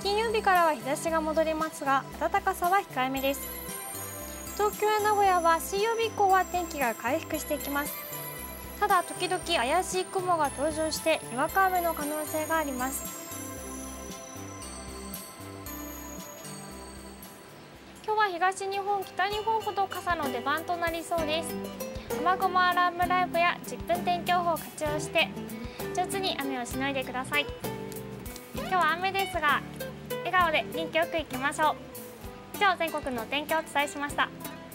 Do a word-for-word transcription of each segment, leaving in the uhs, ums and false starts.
金曜日からは日差しが戻りますが、暖かさは控えめです。東京や名古屋は水曜日以降は天気が回復していきます。ただ時々怪しい雲が登場してにわか雨の可能性があります。今日は東日本、北日本ほど傘の出番となりそうです。雨雲アラームライブやじゅっぷん天気予報を活用して上手に雨をしのいでください。今日は雨ですが笑顔で元気よくいきましょう。以上、全国のお天気をお伝えしました。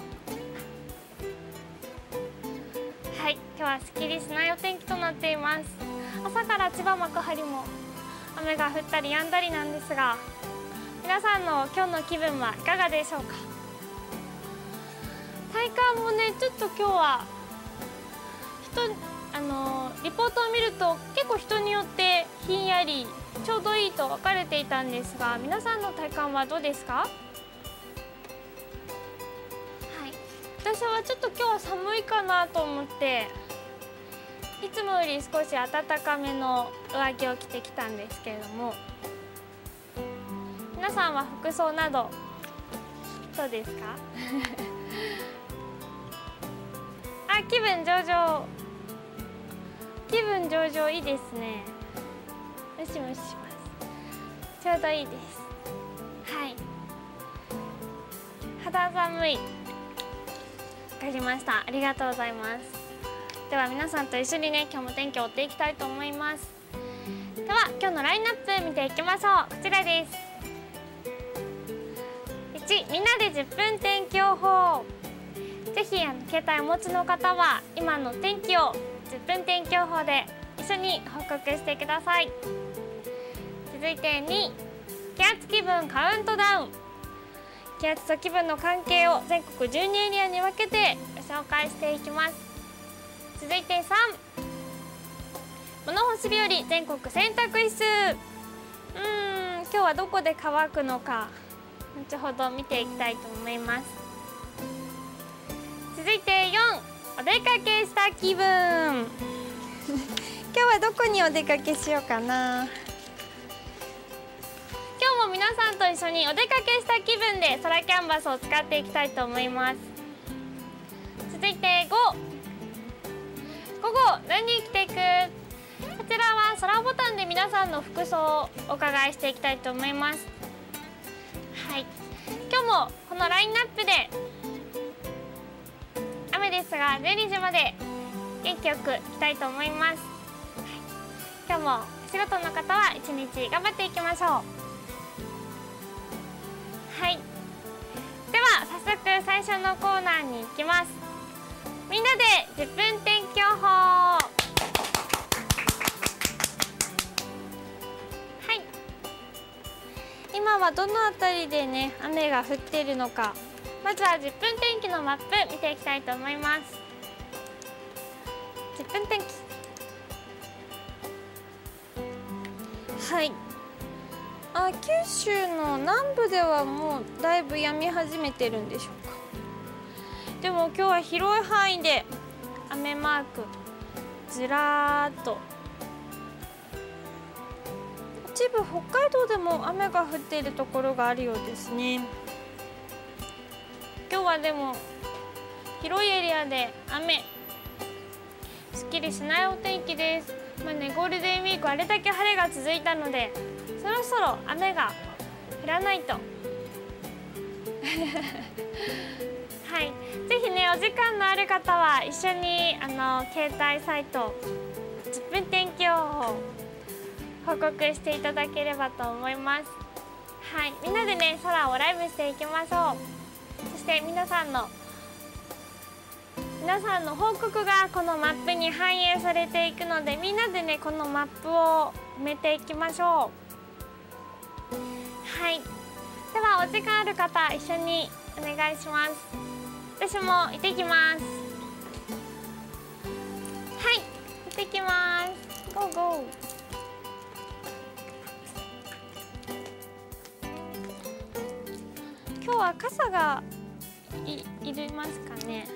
はい、今日はすっきりしないお天気となっています。朝から千葉幕張も雨が降ったり止んだりなんですが、皆さんの今日の気分はいかがでしょうか。体感もね、ちょっと今日は人あのリポートを見ると結構人によってひんやりちょうどいいと分かれていたんですが、皆さんの体感はどうですか。はい、私はちょっと今日は寒いかなと思っていつもより少し暖かめの上着を着てきたんですけれども、皆さんは服装などどうですかあ、気分上々、気分上々いいですね。ムシムシします。ちょうどいいです。はい、肌寒い。わかりました、ありがとうございます。では皆さんと一緒にね、今日も天気を追っていきたいと思います。では今日のラインナップ見ていきましょう。こちらです。いち、みんなでじゅっぷん天気予報。ぜひあの携帯をお持ちの方は今の天気をじゅっぷん天気予報で一緒に報告してください。続いてに、気圧気分カウントダウン。気圧と気分の関係を全国じゅうにエリアに分けてご紹介していきます。続いてさん、物干し日和全国洗濯指数。うーん、今日はどこで乾くのか後ほど見ていきたいと思います。続いてよん、お出かけした気分今日はどこにお出かけしようかな。今日も皆さんと一緒にお出かけした気分で空キャンバスを使っていきたいと思います。続いてご、午後何着ていく。こちらは空ボタンで皆さんの服装をお伺いしていきたいと思います。はい、今日もこのラインナップで雨ですがじゅうにじまで元気よくいきたいと思います。はい、今日もお仕事の方は一日頑張っていきましょう。はい、では早速最初のコーナーに行きます。みんなでじゅっぷん天気予報。はい、今はどのあたりでね雨が降っているのか、まずはじゅっぷん天気のマップ見ていきたいと思います。じゅっぷん天気。はい、あ、九州の南部ではもうだいぶ止み始めてるんでしょうか。でも今日は広い範囲で雨マークずらーっと。一部北海道でも雨が降っているところがあるようですね。今日はでも広いエリアで雨、すっきりしないお天気です。まあね、ゴールデンウィークあれだけ晴れが続いたので、そろそろ雨が降らないとはい、ぜひねお時間のある方は一緒にあの携帯サイトじゅっぷん天気予報報告していただければと思います。はい、みんなでね空をライブしていきましょう。そして皆さんの皆さんの報告がこのマップに反映されていくので、みんなでねこのマップを埋めていきましょう。はい、ではお時間ある方一緒にお願いします。私も行ってきます。はい、行ってきます。ゴーゴー。今日は傘がい、いりますかね。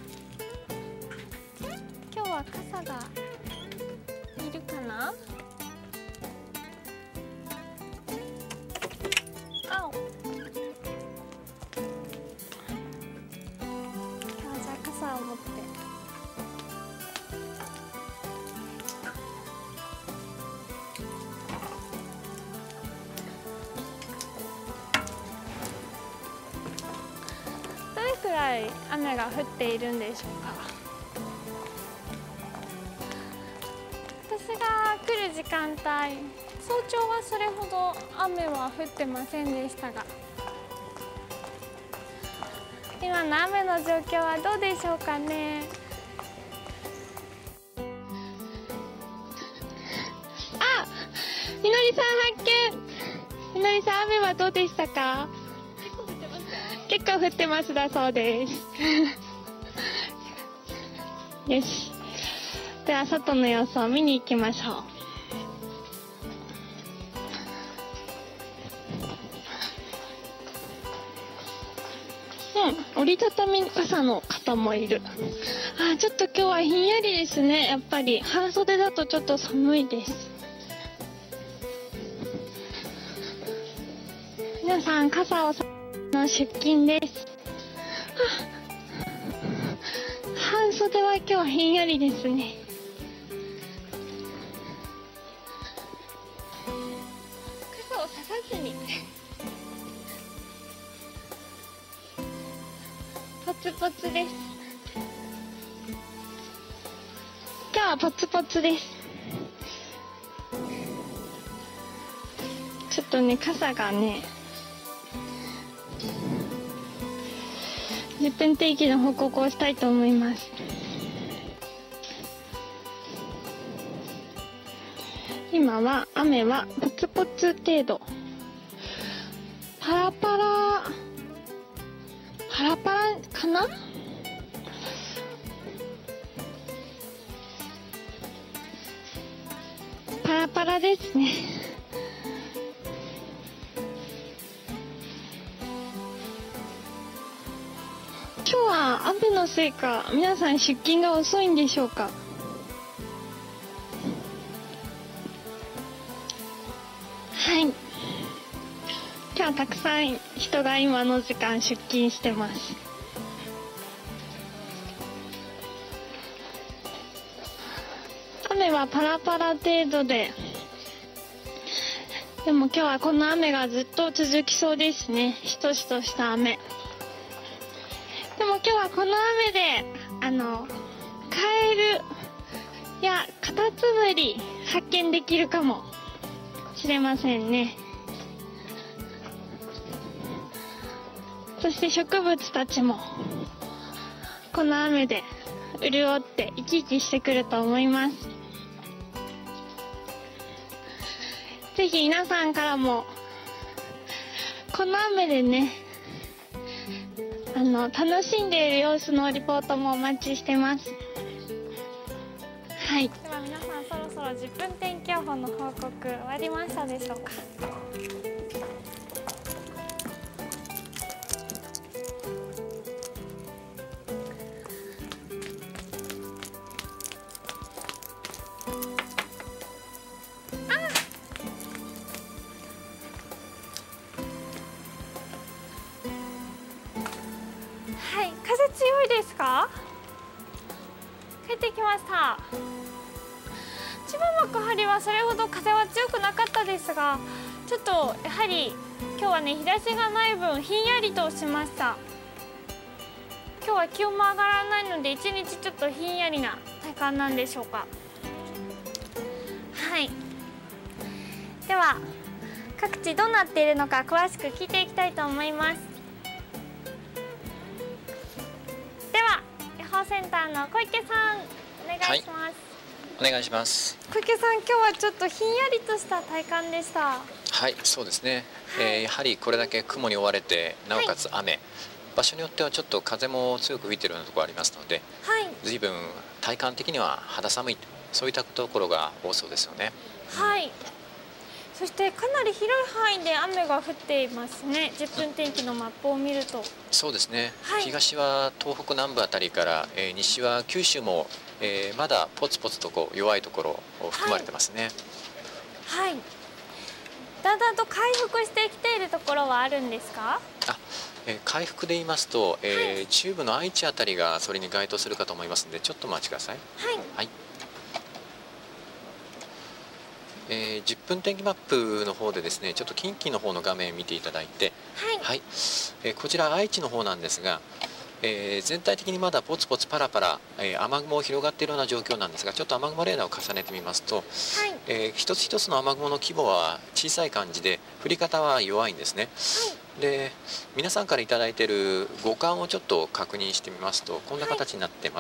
今日は傘がいるかな。 らい雨が降っているんでしょうか。私が来る時間帯、早朝はそれほど雨は降ってませんでしたが、今の雨の状況はどうでしょうかね。あ、みのりさん発見。みのりさん、雨はどうでしたか？結構降ってますだそうです。よし。では外の様子を見に行きましょう。うん、折りたたみ傘の方もいる。あ、ちょっと今日はひんやりですね。やっぱり半袖だとちょっと寒いです。皆さん傘をさの出勤です。半袖は今日はひんやりですね。傘をささずにポツポツです。今日はポツポツです。ちょっとね、傘がね、じゅっぷん天気の報告をしたいと思います。今は雨はポツポツ程度。パラパラ、パラパラかな？パラパラですね。今日は雨のせいか、皆さん出勤が遅いんでしょうか。はい。今日はたくさん人が今の時間出勤してます。雨はパラパラ程度で、でも今日はこの雨がずっと続きそうですね。しとしとした雨。でも今日はこの雨で、あの、カエルやカタツムリ発見できるかもしれませんね。そして植物たちも、この雨で潤って生き生きしてくると思います。ぜひ皆さんからも、この雨でね、あの楽しんでいる様子のリポートもお待ちしてます。はい。では皆さん、そろそろじゅっぷん天気予報の報告終わりましたでしょうか。はい、風強いですか？帰ってきました。千葉幕張はそれほど風は強くなかったですが、ちょっとやはり今日はね、日差しがない分ひんやりとしました。今日は気温も上がらないので一日ちょっとひんやりな体感なんでしょうか。はい。では各地どうなっているのか詳しく聞いていきたいと思います。センターの小池さん、お願いします。はい、 お願いします。 小池さん、今日はちょっとひんやりとした体感でした。 はい、そうですね。はい、えー、やはりこれだけ雲に覆われて、なおかつ雨、はい、場所によってはちょっと風も強く吹いているようなところありますので、はい、随分体感的には肌寒い、そういったところが多そうですよね。 はい。そしてかなり広い範囲で雨が降っていますね。じゅっぷん天気のマップを見ると。そうですね。はい、 東は東北南部あたりから、えー、西は九州も、えー、まだポツポツとこう弱いところを含まれてますね。 はい。はい、だんだんと回復してきているところはあるんですか？ あ、えー、回復で言いますと、えーはい、中部の愛知あたりがそれに該当するかと思いますので、ちょっとお待ちください。 はい。 はい。えー、じゅっぷん天気マップの方でですね、ちょっと近畿の方の画面見ていただいて、はい、はい、えー、こちら愛知の方なんですが、 えー、全体的にまだポツポツパラパラ、えー、雨雲広がっているような状況なんですが、ちょっと雨雲レーダーを重ねてみますと、はい、えー、一つ一つの雨雲の規模は小さい感じで降り方は弱いんですね。はい、で皆さんから頂いている五感をちょっと確認してみますとこんな形になっています。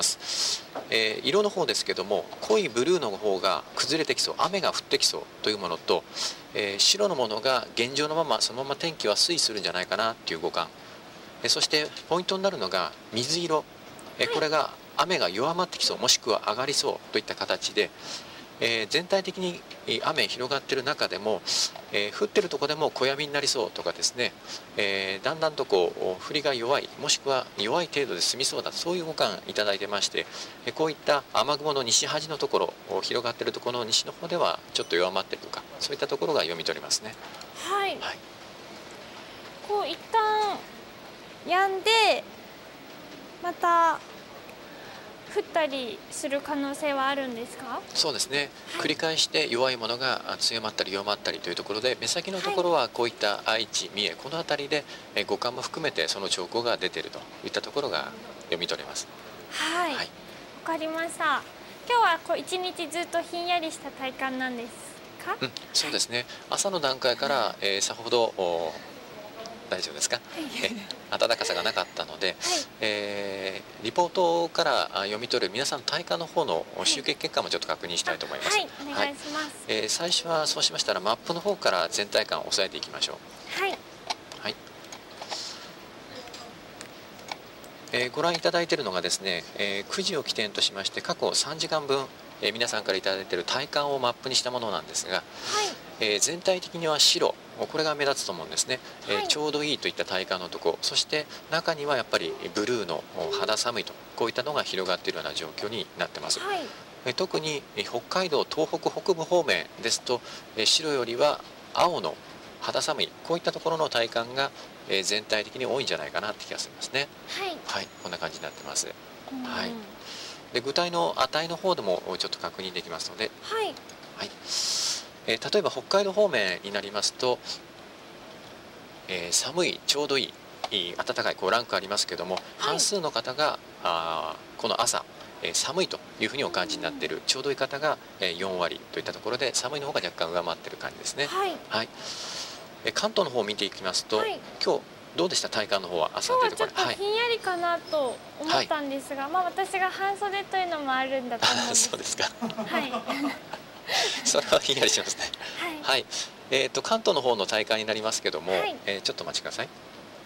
はい、えー、色の方ですけども、濃いブルーの方が崩れてきそう、雨が降ってきそうというものと、えー、白のものが現状のままそのまま天気は推移するんじゃないかなっていう五感、そしてポイントになるのが水色、これが雨が弱まってきそう、もしくは上がりそうといった形で、えー、全体的に雨広がっている中でも、えー、降ってるとこでも小闇になりそうとかですね、えー、だんだんとこう降りが弱い、もしくは弱い程度で済みそうだ、そういうご感いただいてまして、こういった雨雲の西端のところ、広がっているところの西の方ではちょっと弱まっているとか、そういったところが読み取れますね。 はい、はい、こう一旦止んでまた降ったりする可能性はあるんですか？ そうですね、はい、繰り返して弱いものが強まったり弱まったりというところで、目先のところはこういった愛知、三重、この辺りで五感も含めてその兆候が出ているといったところが読み取れます。 はい、はい、わかりました。今日はこう一日ずっとひんやりした体感なんですか？うん、 そうですね、朝の段階から、えー、さほど大丈夫ですか？え暖かさがなかったので、はい、えー、リポートから読み取る皆さんの体感の方の集計結果もちょっと確認したいと思います。 はい、お願いします。はい、 えー、最初はそうしましたらマップの方から全体感を押さえていきましょう。はい、はい、えー、ご覧いただいているのがですね、えー、くじを起点としまして過去さんじかんぶん、えー、皆さんからいただいている体感をマップにしたものなんですが、はい、えー、全体的には白、これが目立つと思うんですね。はい、えー、ちょうどいいといった体感のところ、そして中にはやっぱりブルーの肌寒いと、こういったのが広がっているような状況になってます。はい、えー、特に北海道、東北北部方面ですと、えー、白よりは青の肌寒い、こういったところの体感が、えー、全体的に多いんじゃないかなって気がしますね。はい、はい、こんな感じになってます。はい、で具体の値の方でもちょっと確認できますので、はい、はい、えー、例えば北海道方面になりますと、えー、寒い、ちょうどいい、いい暖かいこうランクありますけども、はい、半数の方があこの朝、えー、寒いというふうにお感じになっている、ちょうどいい方が、えー、よんわりといったところで、寒いの方が若干上回っている感じですね。はい、はい、えー、関東の方を見ていきますと、はい、今日どうでした？体感の方は朝というところ。 今日はちょっとひんやりかなと思ったんですが、はい、まあ私が半袖というのもあるんだと思うんです。 そうですか。 はい。 それはひんやりしますね。はい、はい、えっと関東の方の体感になりますけども、はい、えー、ちょっとお待ちください。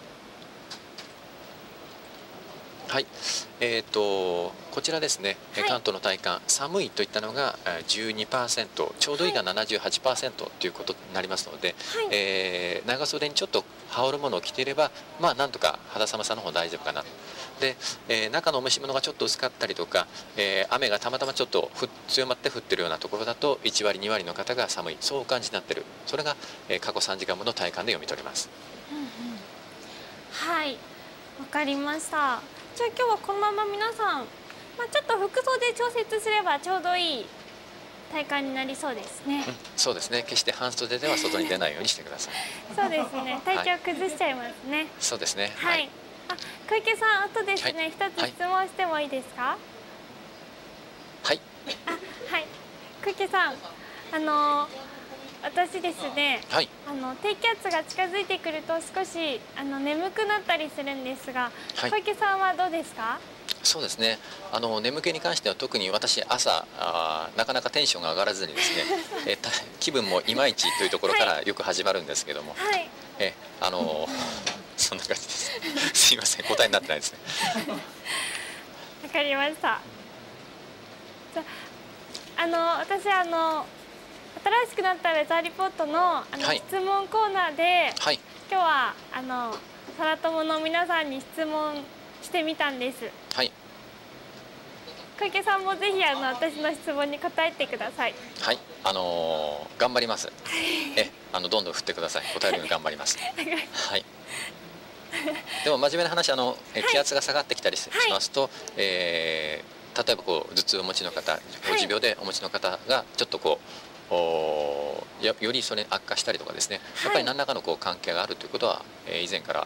はい、えーとこちらですね、はい、関東の体感、寒いといったのが じゅうにパーセント、ちょうどいいが ななじゅうはちパーセント ということになりますので、はい、えー、長袖にちょっと羽織るものを着ていれば、まあなんとか肌寒さの方大丈夫かな。で、えー、中のお召し物がちょっと薄かったりとか、えー、雨がたまたまちょっとふ強まって降ってるようなところだといちわりにわりの方が寒い、そうお感じになっている、それが、えー、過去さんじかんぶんの体感で読み取れます。 うんうん、はい、わかりました。じゃあ今日はこのまま皆さん、まあ、ちょっと服装で調節すればちょうどいい体感になりそうですね。うん、 そうですね。決して半袖では外に出ないようにしてください。 そうですね。体調崩しちゃいますね。はい、 そうですね。 はい。はい、あ、小池さん、あとですね、一、はい、つ質問してもいいですか？ はい。 あ、はい。小池さん、あの私ですね、はい、あの低気圧が近づいてくると少しあの眠くなったりするんですが、はい、小池さんはどうですか？ そうですね、あの眠気に関しては特に私朝あなかなかテンションが上がらずにですねえ気分もいまいちというところからよく始まるんですけども、はい、えあのそんな感じです。すいません、答えになってないですね。 わかりました。じゃあの私あの新しくなったウェザーリポートのあの、はい、質問コーナーで、はい、今日はあの空友の皆さんに質問してみたんです。はい。小池さんもぜひあの私の質問に答えてください。 はい、あのー、頑張ります。え、あのどんどん振ってください。答えるように頑張ります。はい。でも真面目な話、あの気圧が下がってきたりしますと、はい、えー、例えばこう頭痛をお持ちの方、ご持病でお持ちの方がちょっとこう。お よ, よりそれに悪化したりとかですね、やっぱり何らかのこう関係があるということは、えー、以前から、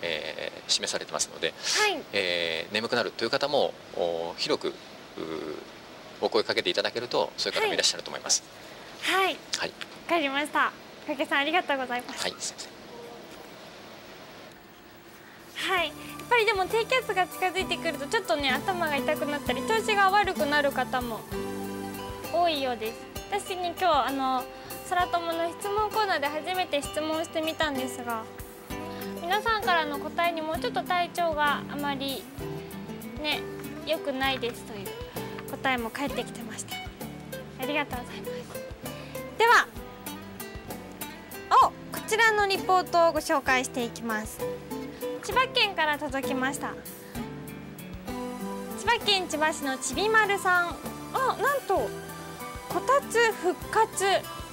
えー、示されてますので、 はい、 えー、眠くなるという方も広くお声かけていただけるとそういう方もいらっしゃると思います。 はい、 はい、わかりました。かけさんありがとうございます。 はい、すいません。 はい、やっぱりでも低気圧が近づいてくるとちょっとね頭が痛くなったり調子が悪くなる方も多いようです。私に今日あの空友の質問コーナーで初めて質問してみたんですが、皆さんからの答えにもちょっと体調があまりね良くないですという答えも返ってきてました。ありがとうございます。ではおこちらのリポートをご紹介していきます。千葉県から届きました。千葉県千葉市のちびまるさん。あ、なんとこたつ復活。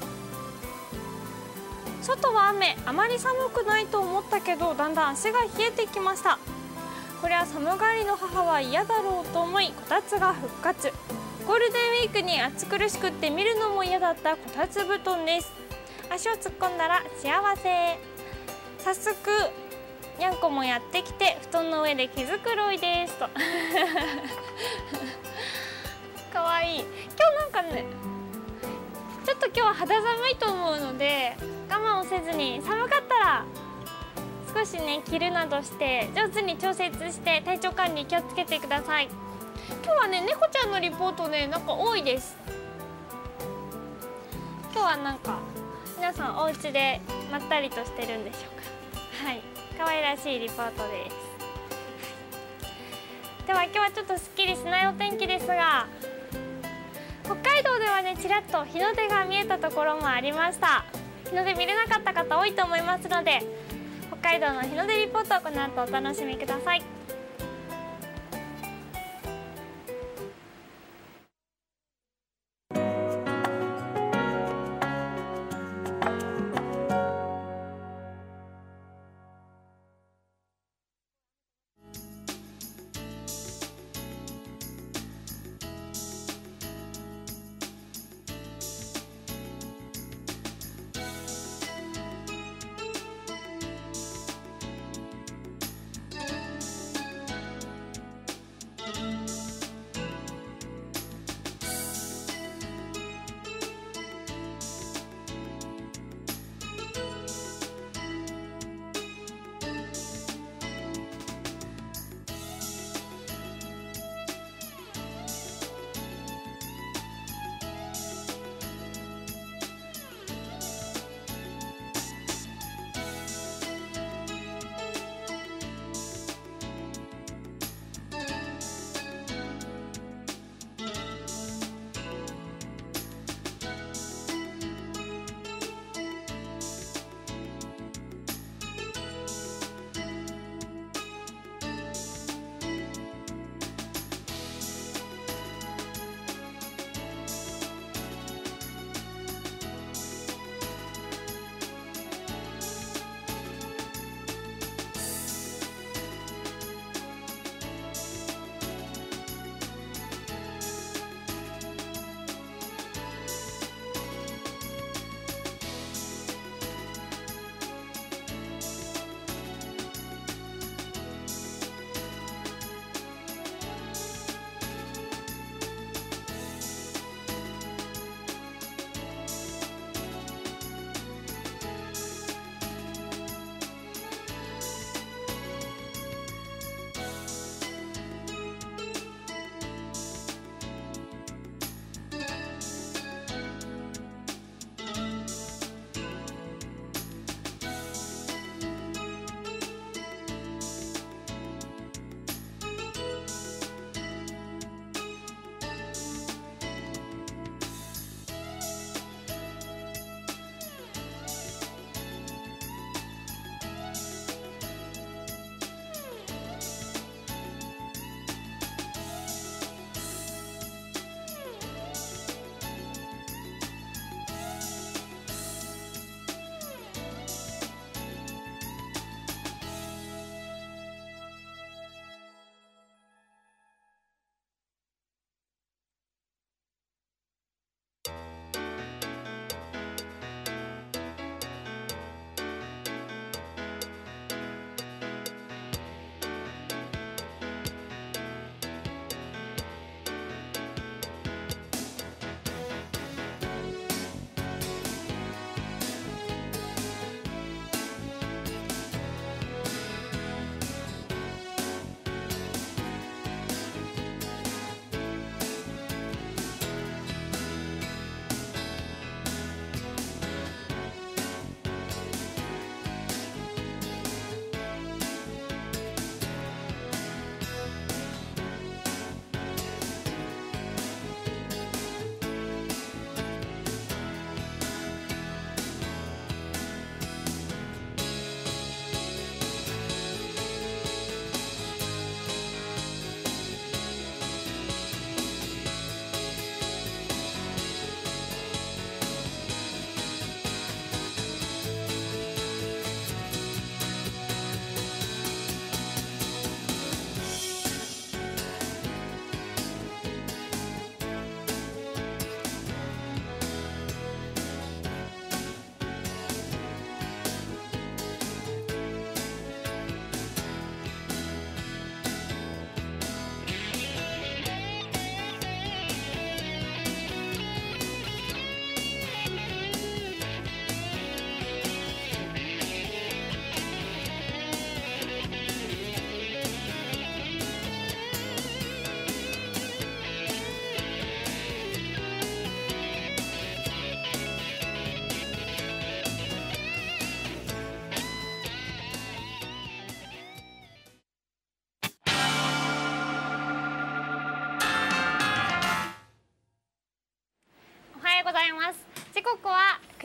外は雨、あまり寒くないと思ったけどだんだん足が冷えてきました。これは寒がりの母は嫌だろうと思いこたつが復活。ゴールデンウィークに暑苦しくって見るのも嫌だったこたつ布団です。足を突っ込んだら幸せ。早速にゃんこもやってきて布団の上で毛づくろいですとかわいい。今日なんかねちょっと今日は肌寒いと思うので我慢をせずに、寒かったら少しね着るなどして上手に調節して体調管理気をつけてください。今日はね猫ちゃんのリポートねなんか多いです。今日はなんか皆さんお家でまったりとしてるんでしょうか。はい、可愛らしいリポートです。では今日はちょっとすっきりしないお天気ですが、北海道ではねちらっと日の出が見えたところもありました。日の出見れなかった方多いと思いますので、北海道の日の出リポートをこの後お楽しみください。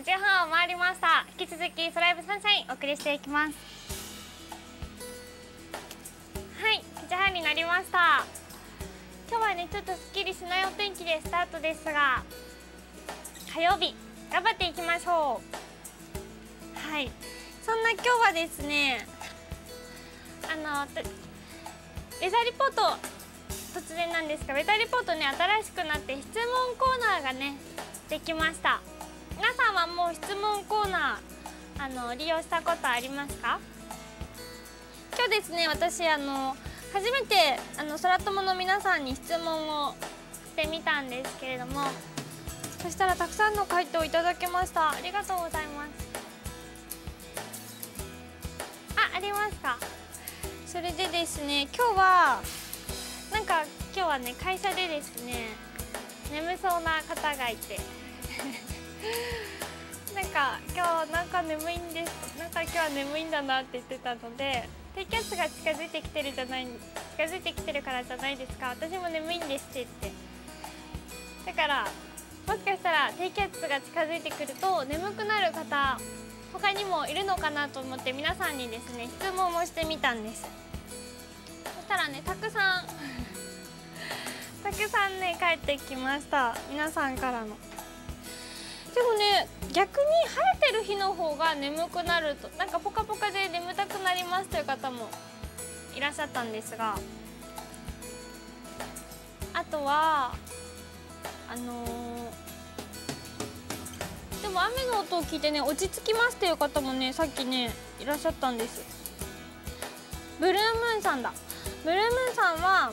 じはんを回りました。引き続きソライブサンシャインお送りしていきます。はい、くじはんになりました。今日はねちょっとすっきりしないお天気でスタートですが、火曜日頑張っていきましょう。はい、そんな今日はですね、あのウェザーリポート、突然なんですがウェザーリポートね新しくなって質問コーナーがねできました。皆さんはもう質問コーナーあの利用したことありますか？今日ですね、私あの初めてあの空友の皆さんに質問をしてみたんですけれども、そしたらたくさんの回答いただけました。ありがとうございます。あ、ありますか？それでですね、今日はなんか今日はね会社でですね眠そうな方がいてなんか今日なんか眠いんです、なんか今日は眠いんだなって言ってたので、低気圧が近づいてきてるじゃない近づいてきてるからじゃないですか、私も眠いんですって言って、だからもしかしたら低気圧が近づいてくると眠くなる方他にもいるのかなと思って皆さんにですね質問をしてみたんです。そしたらねたくさんたくさんね帰ってきました、皆さんからの。でもね逆に晴れてる日の方が眠くなると、なんかポカポカで眠たくなりますという方もいらっしゃったんですが、あとはあのー、でも雨の音を聞いてね落ち着きますという方もねさっきねいらっしゃったんです。ブルームーンさんだ。ブルームーンさんは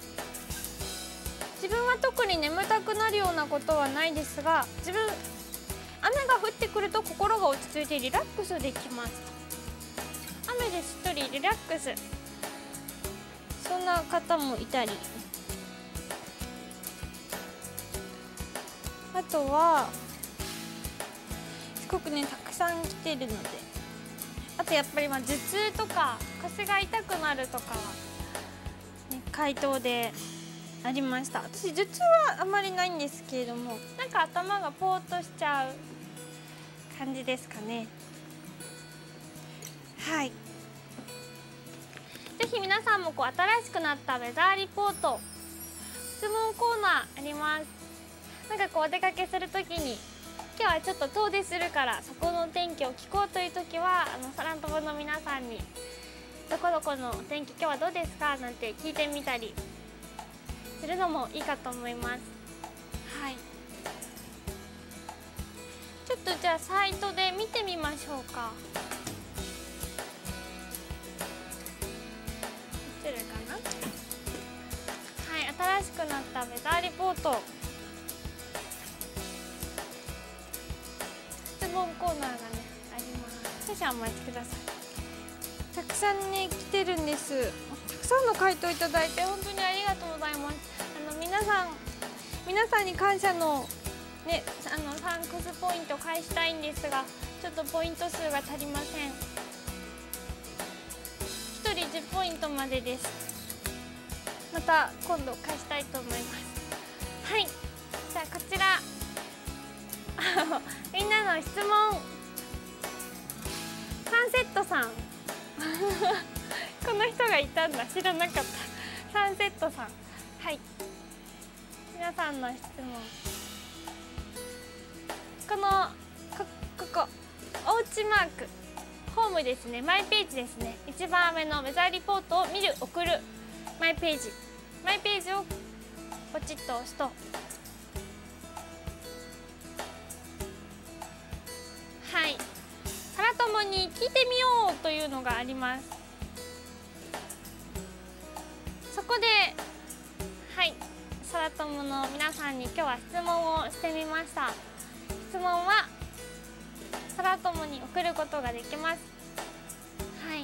自分は特に眠たくなるようなことはないですが、自分雨が降ってくると心が落ち着いてリラックスできます。雨でしっとりリラックス、そんな方もいたり、あとはすごくねたくさん来てるので、あとやっぱりまあ頭痛とか腰が痛くなるとかは、ね、回答でありました。私頭痛はあまりないんですけれども、なんか頭がポーっとしちゃう感じですかね。はい、ぜひ皆さんもこう新しくなったウェザーリポート質問コーナーあります。なんかこうお出かけするときに今日はちょっと遠出するからそこのお天気を聞こうというときは、あの空友の皆さんにどこどこのお天気今日はどうですかなんて聞いてみたりするのもいいかと思います。はい、ちょっとじゃあサイトで見てみましょうか。映るかな。はい、新しくなったウェザーリポート質問コーナーがねあります。少々お待ちください。たくさんね来てるんです。たくさんの回答いただいて本当にありがとうございます。あの皆さん皆さんに感謝のね、あのサンクスポイント返したいんですが、ちょっとポイント数が足りません。ひとりじゅうポイントまでです。また今度返したいと思います。はい、じゃあこちらみんなの質問、サンセットさんこの人がいたんだ、知らなかった。サンセットさん、はい、皆さんの質問、このこここおうちマークホームですね、マイページですね、一番上のウェザーリポートを見る送るマイページ、マイページをポチッと押すと、はい、空友に聞いてみようというのがあります。そこではい空友の皆さんに今日は質問をしてみました。質問は空友に送ることができます。はい、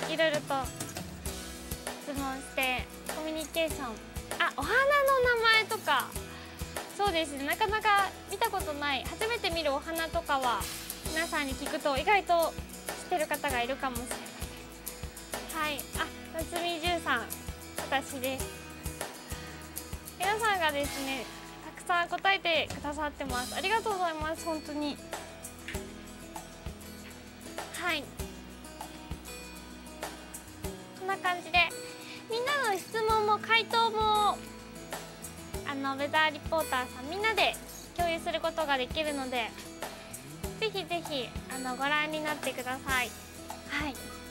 いろいろと質問してコミュニケーション、あ、お花の名前とか、そうですね、なかなか見たことない、初めて見るお花とかは皆さんに聞くと意外と知ってる方がいるかもしれません。はい、あ、夏美じゅうさん、私です。皆さんがですねたくさん答えてくださってます。ありがとうございます。本当に感じで、みんなの質問も回答もあのウェザーリポーターさんみんなで共有することができるので、ぜひぜひあのご覧になってください。はい。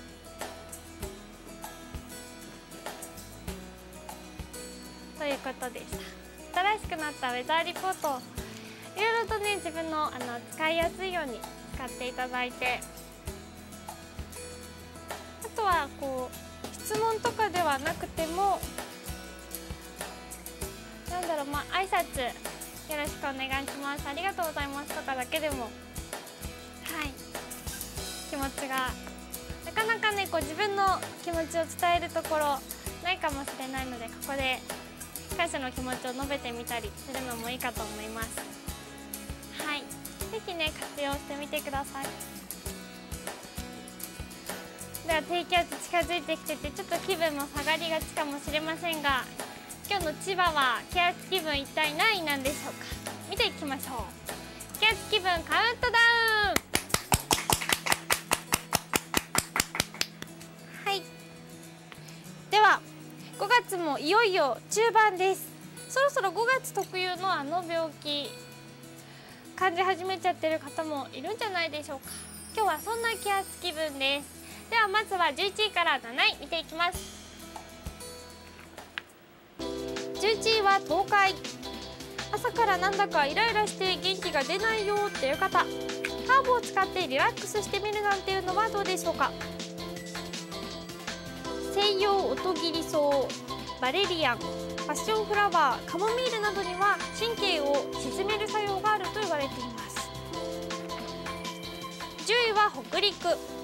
ということでした。新しくなったウェザーリポート、いろいろとね自分のあの使いやすいように使っていただいて、あとはこう質問とかではなくても、なんだろう、まあ挨拶よろしくお願いします、ありがとうございますとかだけでも、はい、気持ちがなかなかねこう自分の気持ちを伝えるところないかもしれないので、ここで感謝の気持ちを述べてみたりするのもいいかと思います。はい、ぜひね活用してみてください。では低気圧近づいてきてて、ちょっと気分も下がりがちかもしれませんが、今日の千葉は気圧気分一体何位なんでしょうか。見ていきましょう。気圧気分カウントダウン。はい、ではごがつもいよいよ中盤です。そろそろごがつ特有のあの病気感じ始めちゃってる方もいるんじゃないでしょうか。今日はそんな気圧気分です。ではまずはじゅういちいからなない見ていきます。じゅういちいは東海。朝からなんだかイライラして元気が出ないよっていう方、ハーブを使ってリラックスしてみるなんていうのはどうでしょうか。西洋音切り草、バレリアン、パッションフラワー、カモミールなどには神経を鎮める作用があると言われています。じゅういは北陸。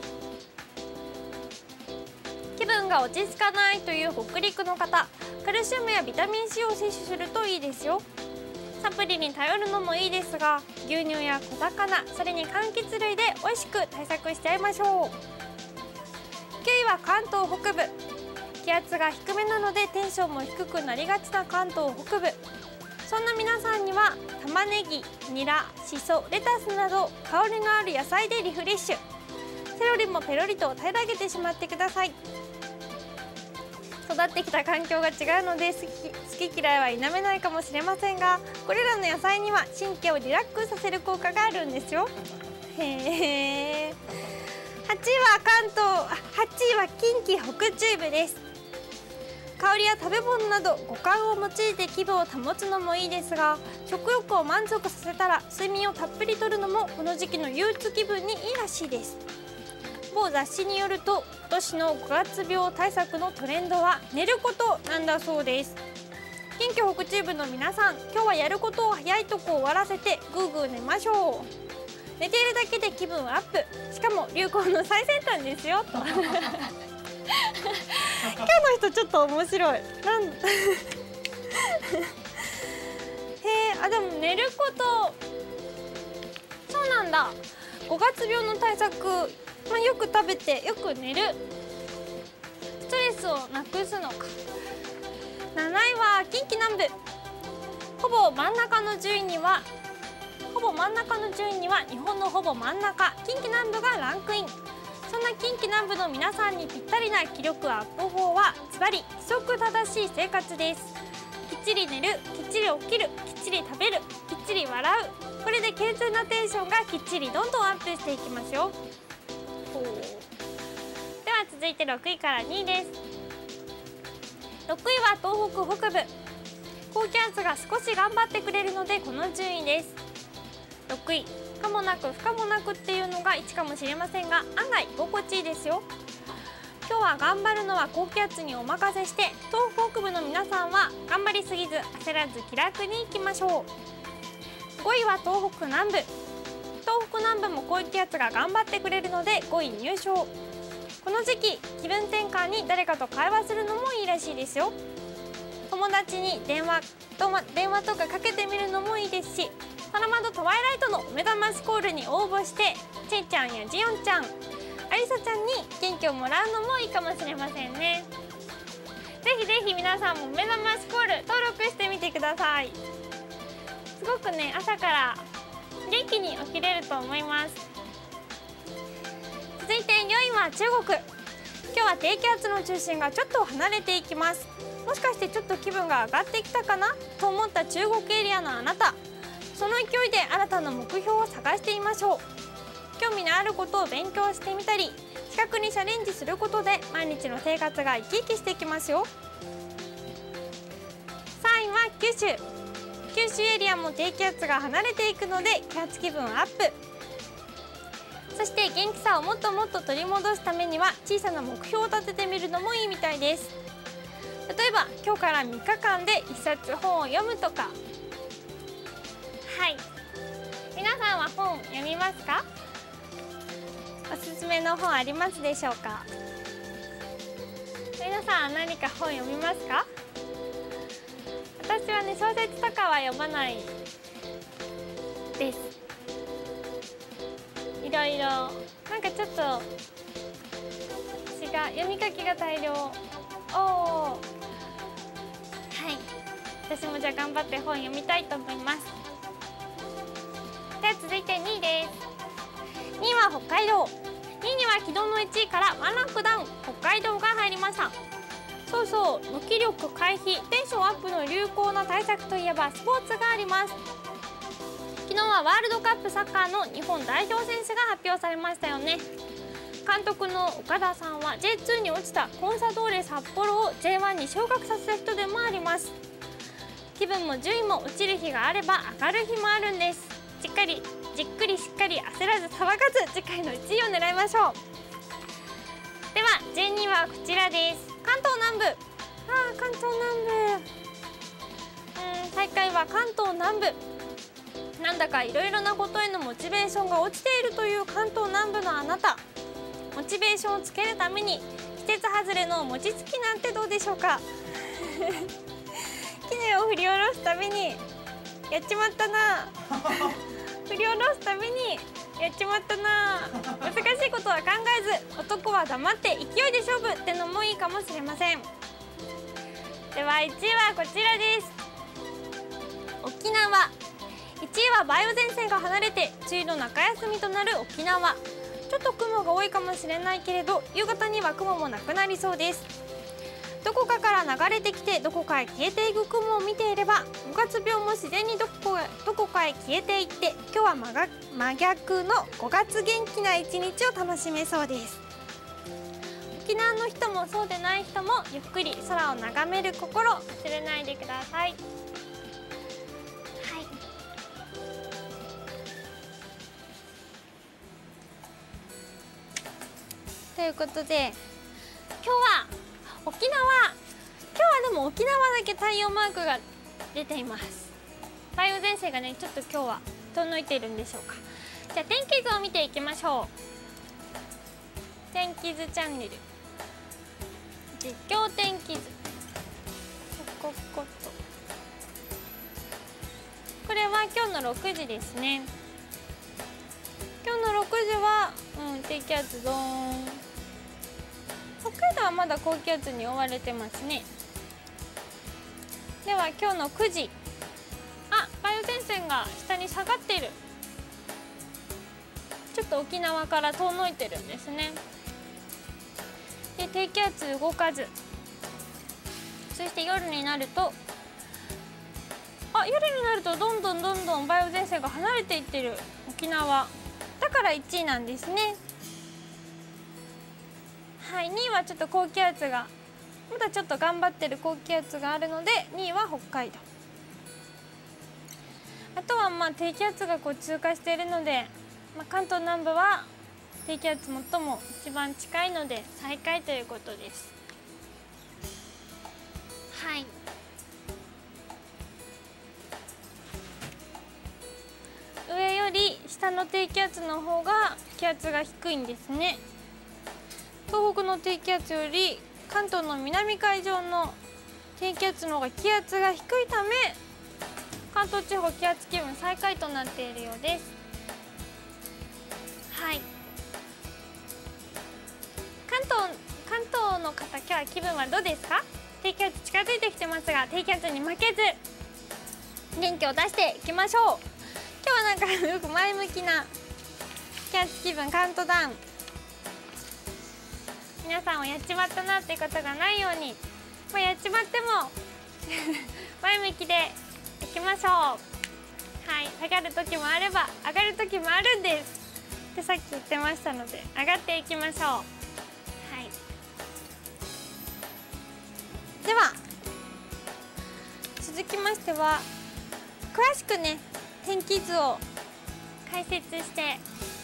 気分が落ち着かないという北陸の方、カルシウムやビタミン C を摂取するといいですよ。サプリに頼るのもいいですが、牛乳や小魚、それに柑橘類で美味しく対策しちゃいましょう。きゅういは関東北部。気圧が低めなのでテンションも低くなりがちな関東北部、そんな皆さんには玉ねぎ、ニラ、シソ、レタスなど香りのある野菜でリフレッシュ。セロリもペロリと平らげてしまってください。育ってきた環境が違うので好き、好き嫌いは否めないかもしれませんが、これらの野菜には神経をリラックスさせる効果があるんですよ。へー。はちいは関東、はちいは近畿北中部です。香りや食べ物など五感を用いて気分を保つのもいいですが、食欲を満足させたら睡眠をたっぷりとるのもこの時期の憂鬱気分にいいらしいです。某雑誌によると、今年のごがつ病対策のトレンドは寝ることなんだそうです。近畿北中部の皆さん、今日はやることを早いとこ終わらせてぐーぐー寝ましょう。寝ているだけで気分アップ、しかも流行の最先端ですよと。今日の人ちょっと面白い。なんへえ、あ、でも寝ること、そうなんだ。ごがつ病の対策、まあ、よく食べてよく寝る、ストレスをなくすのか。なないは近畿南部。ほぼ真ん中の順位にはほぼ真ん中の順位には日本のほぼ真ん中、近畿南部がランクイン。そんな近畿南部の皆さんにぴったりな気力アップ法はズバリ規則正しい生活です。きっちり寝る、きっちり起きる、きっちり食べる、きっちり笑う。これで健全なテンションがきっちりどんどんアップしていきますよ。ほう。では続いてろくいからにいです。ろくいは東北北部。高気圧が少し頑張ってくれるのでこの順位です。ろくい、可もなく不可もなくっていうのがいちかもしれませんが、案外心地いいですよ。今日は頑張るのは高気圧にお任せして、東北北部の皆さんは頑張りすぎず焦らず気楽にいきましょう。ごいは東北南部。東北南部も高気圧が頑張ってくれるのでごい入賞。この時期気分転換に誰かと会話するのもいいらしいですよ。友達に電話と、ま、電話とかかけてみるのもいいですし、パラマドトワイライトの目覚ましコールに応募して、ちいちゃんやジヨンちゃん、ありさちゃんに元気をもらうのもいいかもしれませんね。ぜひぜひ皆さんも目覚ましコール登録してみてください。すごくね、朝から元気に起きれると思います。続いてよいは中国。 今日は低気圧の中心がちょっと離れていきます。もしかしてちょっと気分が上がってきたかなと思った中国エリアのあなた、その勢いで新たな目標を探してみましょう。興味のあることを勉強してみたり、企画にチャレンジすることで毎日の生活が生き生きしてきますよ。さんいは九州。九州エリアも低気圧が離れていくので気圧気分アップ。そして元気さをもっともっと取り戻すためには小さな目標を立ててみるのもいいみたいです。例えば今日からみっかかんでいっさつ本を読むとか。はい、皆さんは本読みますか？おすすめの本ありますでしょうか？皆さん何か本読みますか？私はね、小説とかは読まないです。いろいろなんかちょっと違う、読み書きが大量。おお、はい、私もじゃあ頑張って本読みたいと思います。では続いてにいです。にいは北海道。にいには昨日のいちいからワンランクダウン、北海道が入りました。そうそう、無気力回避、テンションアップの有効な対策といえばスポーツがあります。昨日はワールドカップサッカーの日本代表選手が発表されましたよね。監督の岡田さんは ジェイツー に落ちたコンサドーレ札幌を ジェイワン に昇格させた人でもあります。気分も順位も落ちる日があれば上がる日もあるんです。しっかりじっくりしっかり焦らず騒がず次回のいちいを狙いましょう。ではじゅうにいはこちらです。関東南部。あー、関東南部。うん最下位は関東南部。なんだかいろいろなことへのモチベーションが落ちているという関東南部のあなた、モチベーションをつけるために季節外れの餅つきなんてどうでしょうか？杵を振り下ろすためにやっちまったな。振り下ろすためにやっちまったな。難しいことは考えず、男は黙って勢いで勝負ってのもいいかもしれません。ではいちいはこちらです。沖縄。いちいは梅雨前線が離れて梅雨の中休みとなる沖縄。ちょっと雲が多いかもしれないけれど、夕方には雲もなくなりそうです。どこかから流れてきてどこかへ消えていく雲を見ていれば、ごがつ病も自然にどこへどこかへ消えていって、今日は真が真逆のごがつ元気な一日を楽しめそうです。沖縄の人もそうでない人もゆっくり空を眺める心、忘れないでください。ということで今日は沖縄、今日はでも沖縄だけ太陽マークが出ています。梅雨前線がねちょっと今日は遠のいているんでしょうか。じゃあ天気図を見ていきましょう。天気図チャンネル実況天気図、ここことこれは今日のろくじですね。今日のろくじは、うん、低気圧ドーン。北海道はまだ高気圧に覆われてますね。では今日のくじ、あ、梅雨前線が下に下がっている。ちょっと沖縄から遠のいてるんですね。で低気圧動かず、そして夜になるとあ夜になるとどんどんどんどん梅雨前線が離れていってる沖縄だからいちいなんですね。はい、にいはちょっと高気圧がまだちょっと頑張ってる高気圧があるのでにいは北海道。あとはまあ低気圧がこう通過しているので、まあ、関東南部は低気圧最も一番近いので最下位ということです。はい。上より下の低気圧の方が気圧が低いんですね。東北の低気圧より関東の南海上の低気圧の方が気圧が低いため、関東地方気圧気分最下位となっているようです。はい。関東関東の方、今日は気分はどうですか？低気圧近づいてきてますが、低気圧に負けず元気を出していきましょう。今日はなんかよく前向きな気圧気分カウントダウン、 皆さんはやっちまったなっていうことがないように、まあ、やっちまっても前向きでいきましょう。はい、下がる時もあれば上がる時もあるんですってさっき言ってましたので、上がっていきましょう。はい、では続きましては詳しくね天気図を解説して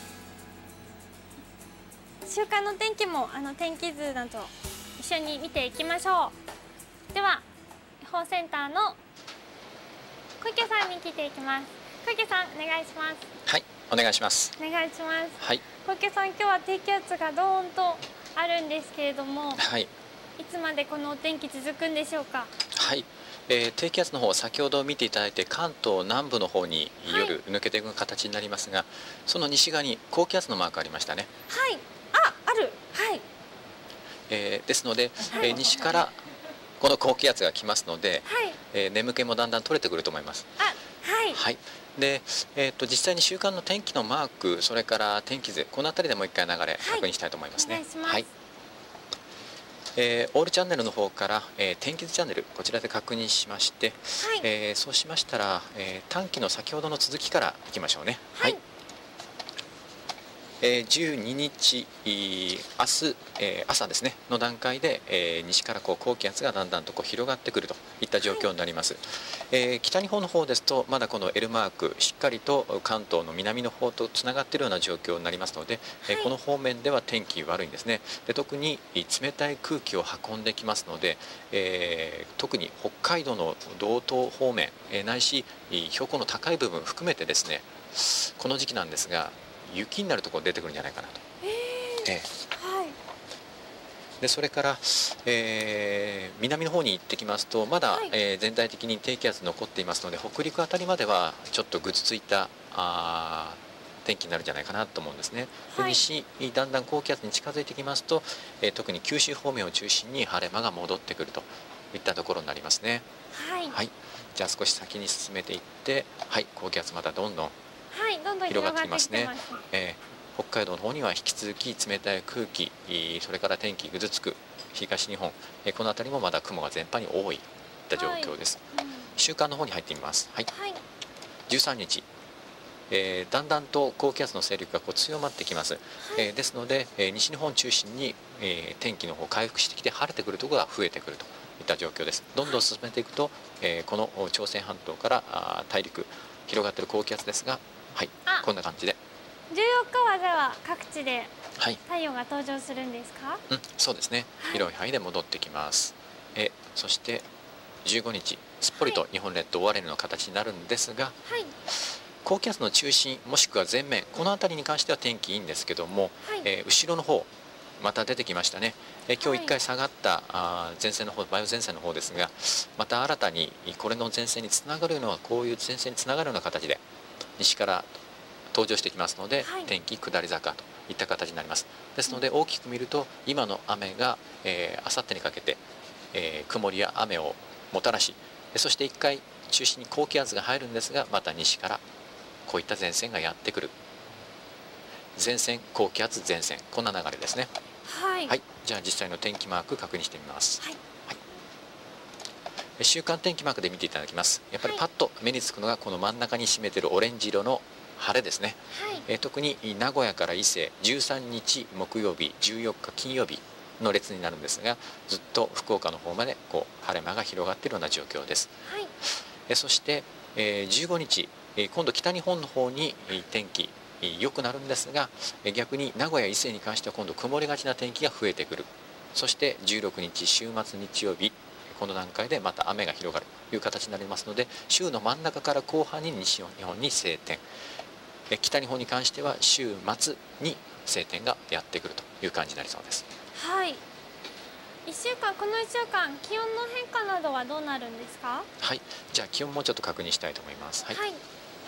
週間の天気もあの天気図など一緒に見ていきましょう。では予報センターの小池さんに聞いていきます。小池さんお願いします。 はい、お願いします。 お願いします。 はい、 小池さん、今日は低気圧がドーンとあるんですけれども、 はい、いつまでこのお天気続くんでしょうか。 はい、えー、低気圧の方、先ほど見ていただいて関東南部の方に夜抜けていく形になりますが、はい、その西側に高気圧のマークありましたね。 はい、あ、ある。はい、 えー、ですので、はい、えー、西からこの高気圧が来ますので、 はい、 えー、眠気もだんだん取れてくると思います。 あ、はい、 はい、で、えー、と実際に週間の天気のマーク、それから天気図、この辺りでもう一回流れ確認したいと思いますね。はい、えー、オールチャンネルの方から、えー、天気図チャンネルこちらで確認しまして、はい、えー、そうしましたら、えー、短期の先ほどの続きからいきましょうね。はい、はい、えー、じゅうににち、明日、えー、朝ですねの段階で、えー、西からこう高気圧がだんだんとこう広がってくるといった状況になります。はい、えー、北日本の方ですとまだこの L マークしっかりと関東の南の方とつながっているような状況になりますので、はい、えー、この方面では天気悪いんですね。で特に冷たい空気を運んできますので、えー、特に北海道の道東方面、えー、ないし標高の高い部分含めてですね、この時期なんですが雪になるところ出てくるんじゃないかなと。えーえーはい、でそれから、えー、南の方に行ってきますとまだ、はい、えー、全体的に低気圧残っていますので北陸あたりまではちょっとぐずついたあ天気になるんじゃないかなと思うんですね。で、はい、西にだんだん高気圧に近づいてきますと、えー、特に九州方面を中心に晴れ間が戻ってくるといったところになりますね。はい、はい、じゃあ少し先に進めていって、はい、高気圧またどんどんはい、どんどん広がってきますね。えー、北海道の方には引き続き冷たい空気、それから天気ぐずつく東日本、えー、この辺りもまだ雲が全般に多いといった状況です。はい、うん、週間の方に入ってみます。はい、はい、じゅうさんにち、えー、だんだんと高気圧の勢力がこう強まってきます。はい、えー、ですので、えー、西日本中心に、えー、天気の方回復してきて晴れてくるところが増えてくるといった状況です。どんどん進めていくと、えー、この朝鮮半島からあ大陸広がっている高気圧ですが、はい、こんな感じでじゅうよっかはじゃあ各地で太陽が登場するんですか。はい、 うん、そうですね、はい、広い範囲で戻ってきます。えそしてじゅうごにちすっぽりと日本列島覆われるような形になるんですが、はい、高気圧の中心もしくは前面この辺りに関しては天気いいんですけども、はい、えー、後ろの方また出てきましたね。え今日いっかい下がった、はい、あ前線の方梅雨前線の方ですがまた新たにこれの前線につながるようなこういう前線につながるような形で西から登場してきますので、はい、天気下り坂といった形になります。ですので大きく見ると今の雨があさってにかけて、えー、曇りや雨をもたらしそしていっかい中心に高気圧が入るんですがまた西からこういった前線がやってくる前線高気圧前線こんな流れですね。はい、はい、じゃあ実際の天気マーク確認してみます。はいはい、週間天気マークで見ていただきます。やっぱりパッと目につくのがこの真ん中に占めているオレンジ色の晴れですね。はい、え特に名古屋から伊勢じゅうさんにち木曜日じゅうよっか金曜日の列になるんですがずっと福岡の方までこう晴れ間が広がっているような状況です。はい、えそして、えー、じゅうごにち、えー、今度北日本の方に天気良くなるんですが逆に名古屋伊勢に関しては今度曇りがちな天気が増えてくる。そしてじゅうろくにち週末日曜日この段階でまた雨が広がるという形になりますので週の真ん中から後半に西日本に晴天北日本に関しては週末に晴天がやってくるという感じになりそうです。 はい、いっしゅうかんこのいっしゅうかん気温の変化などはどうなるんですか。 はい、じゃあ気温もちょっと確認したいと思います。はい、はい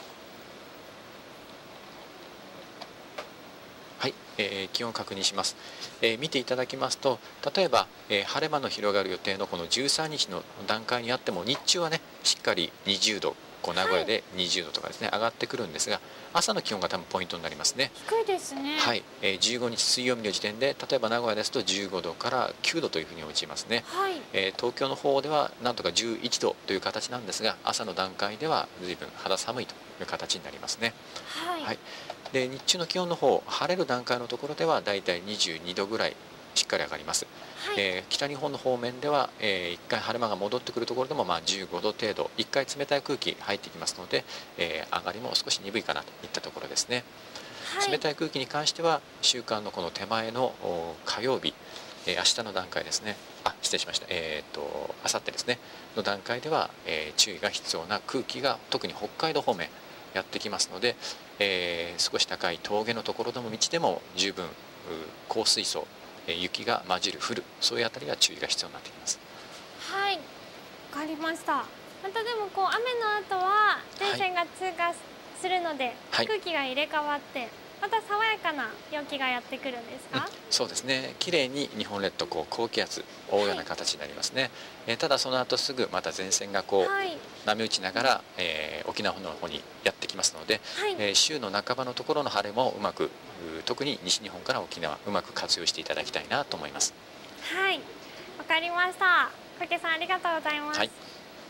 はい、えー、気温を確認します。えー、見ていただきますと例えば、えー、晴れ間の広がる予定のこのじゅうさんにちの段階にあっても日中はねしっかりにじゅうどこう名古屋でにじゅうどとかですね、上がってくるんですが、朝の気温が多分ポイントになりますね。 低いですね。 はい、えー、じゅうごにち水曜日の時点で、例えば名古屋ですとじゅうごどからきゅうどというふうに落ちますね。 はい、 えー、東京の方ではなんとかじゅういちどという形なんですが、朝の段階では随分肌寒いという形になりますね。 はい、 はい、で日中の気温の方、晴れる段階のところではだいたいにじゅうにどぐらいしっかり上がります。はい、えー、北日本の方面では、えー、いっかい晴れ間が戻ってくるところでもまあじゅうごど程度、いっかい冷たい空気入ってきますので、えー、上がりも少し鈍いかなといったところですね。はい、冷たい空気に関しては週間のこの手前の火曜日、えー、明日の段階ですね、あ失礼しました、えー、と明後日ですねの段階では、えー、注意が必要な空気が特に北海道方面やってきますので、えー、少し高い峠のところでも道でも十分降水層、雪が混じる降る、そういうあたりが注意が必要になってきます。 はい、わかりました。またでもこう雨の後は前線が通過するので、はい、空気が入れ替わってまた爽やかな陽気がやってくるんですか？うん、 そうですね。綺麗に日本列島こう高気圧覆うような形になりますね。はい、えー、ただその後すぐまた前線がこう、はい、波打ちながら、えー、沖縄の方にやってきますので、はい、えー、週の半ばのところの晴れもうまく、特に西日本から沖縄うまく活用していただきたいなと思います。 はい、わかりました。小池さんありがとうございます。はい。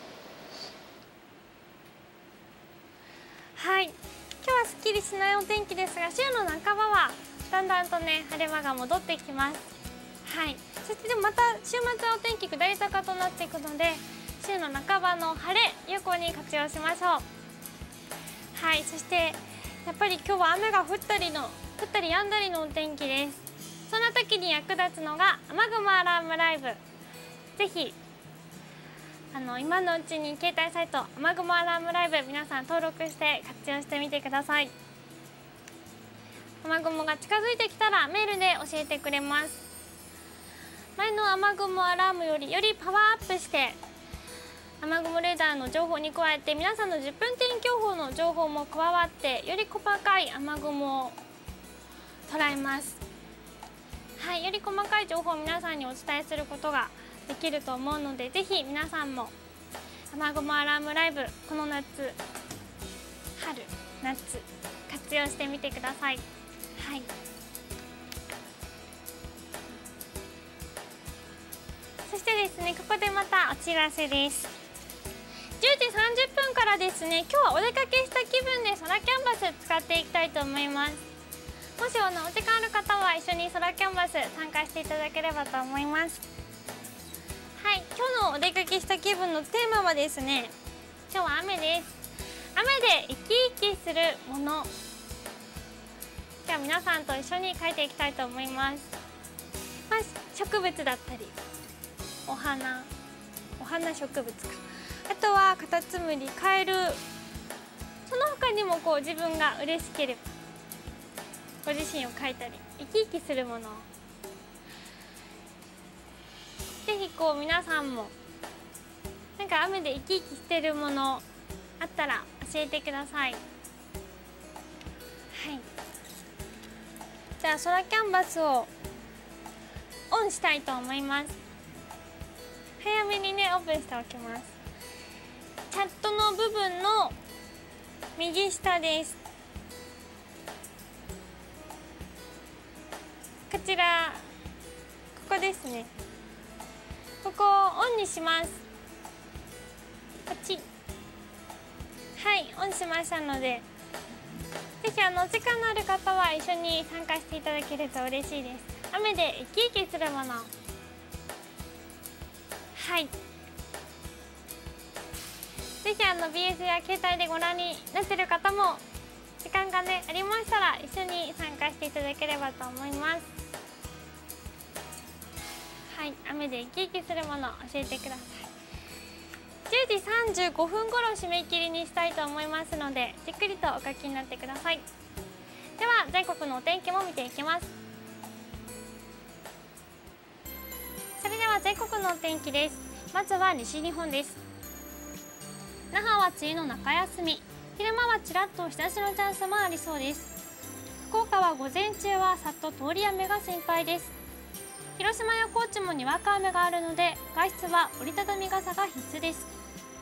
はい、今日はすっきりしないお天気ですが、週の半ばはだんだんとね晴れ間が戻ってきます。はい、そしてでもまた週末はお天気下り坂となっていくので、週の半ばの晴れ有効に活用しましょう。はい、そしてやっぱり今日は雨が降ったりの降ったり止んだりのお天気です。そんな時に役立つのが雨雲アラームライブ。ぜひあの今のうちに携帯サイト雨雲アラームライブ皆さん登録して活用してみてください。雨雲が近づいてきたらメールで教えてくれます。前の雨雲アラームよりよりパワーアップして雨雲レーダーの情報に加えて皆さんのじゅっぷん天気予報の情報も加わってより細かい雨雲を捉えます。はい、より細かい情報を皆さんにお伝えすることができると思うので、ぜひ皆さんも雨雲アラームライブこの夏春夏活用してみてください。はい、そしてですね、ここでまたお知らせです。じゅうじさんじゅっぷんからですね、今日はお出かけした気分でソラキャンバス使っていきたいと思います。もしあのお時間ある方は一緒にソラキャンバス参加していただければと思います。はい、今日のお出かけした気分のテーマはですね、今日は雨です。雨で生き生きするもの。じゃあ皆さんと一緒に描いていきたいと思います。まあ、植物だったりお花お花植物か、あとはカタツムリ、カエル、その他にもこう自分が嬉しければご自身を描いたり生き生きするものをぜひこう皆さんもなんか雨で生き生きしてるものあったら教えてください。はい、じゃあソラキャンバスをオンしたいと思います。早めにねオープンしておきます。チャットの部分の右下です。こちらここですね。ここをオンにします。こっち。はい、オンしましたので、ぜひあのお時間のある方は一緒に参加していただけると嬉しいです。雨で生き生きするもの。はい。ぜひあの ビーエス や携帯でご覧になっている方も時間がねありましたら一緒に参加していただければと思います。はい、雨で生き生きするもの教えてください。じゅうじさんじゅうごふん頃締め切りにしたいと思いますので、じっくりとお書きになってください。では全国のお天気も見ていきます。それでは全国のお天気です。まずは西日本です。那覇は梅雨の中休み、昼間はちらっと日差しのチャンスもありそうです。福岡は午前中はさっと通り雨が心配です。広島や高知もにわか雨があるので外出は折りたたみ傘が必須です。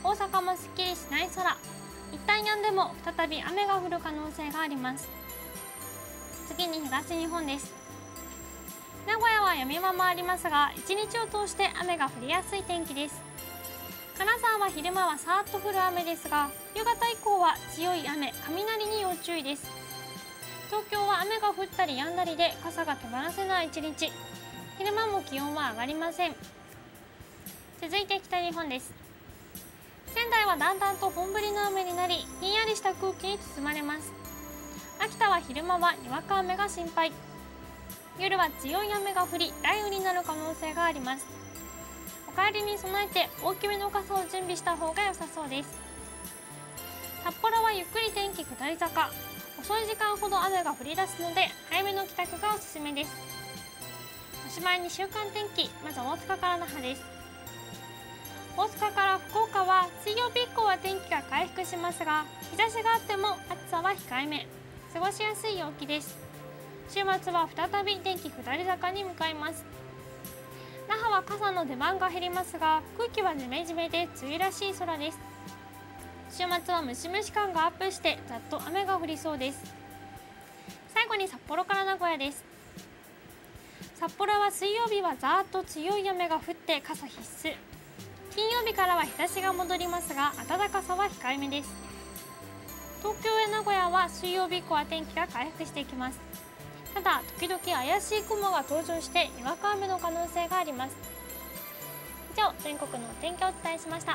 大阪もすっきりしない空。一旦止んでも再び雨が降る可能性があります。次に東日本です。名古屋はやみ間もありますが、一日を通して雨が降りやすい天気です。金沢は昼間はさーっと降る雨ですが、夕方以降は強い雨、雷に要注意です。東京は雨が降ったり止んだりで傘が手放せない一日。昼間も気温は上がりません。続いて北日本です。仙台はだんだんと本降りの雨になり、ひんやりした空気に包まれます。秋田は昼間はにわか雨が心配。夜は強い雨が降り、雷雨になる可能性があります。お帰りに備えて大きめの傘を準備した方が良さそうです。札幌はゆっくり天気下り坂。遅い時間ほど雨が降り出すので、早めの帰宅がおすすめです。おしまいに週間天気、まず大塚から那覇です。大塚から福岡は水曜日以降は天気が回復しますが、日差しがあっても暑さは控えめ、過ごしやすい陽気です。週末は再び天気下り坂に向かいます。那覇は傘の出番が減りますが、空気はジメジメで梅雨らしい空です。週末はムシムシ感がアップしてざっと雨が降りそうです。最後に札幌から名古屋です。札幌は水曜日はざーっと強い雨が降って傘必須。金曜日からは日差しが戻りますが、暖かさは控えめです。東京や名古屋は水曜日以降は天気が回復していきます。ただ時々怪しい雲が登場してにわか雨の可能性があります。以上、全国のお天気をお伝えしました。